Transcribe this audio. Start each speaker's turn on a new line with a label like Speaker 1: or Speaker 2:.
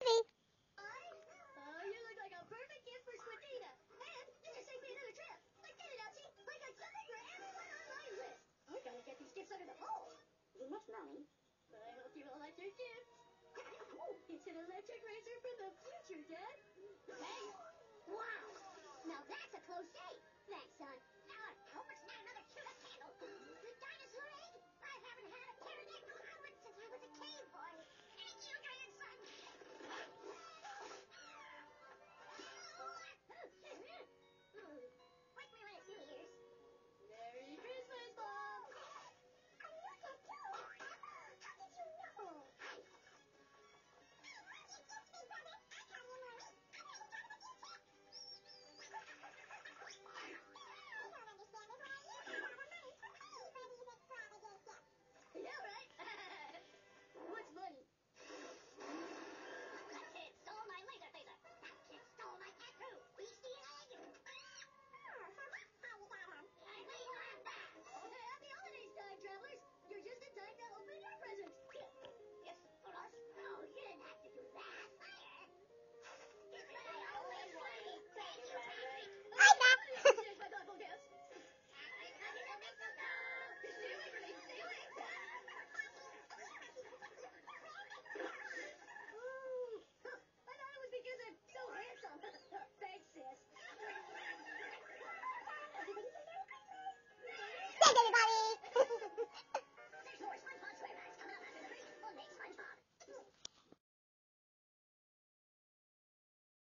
Speaker 1: me.
Speaker 2: Oh, you look like a perfect gift for Squidina. And you can save me another trip. Like, get it, Elsie. I got something for everyone on my list. I gotta get these gifts under the pole. Is it much money? I hope you all like your gifts. It's an electric razor from the future, Dad. Hey! Wow! Now that's a close shave. Thanks, son.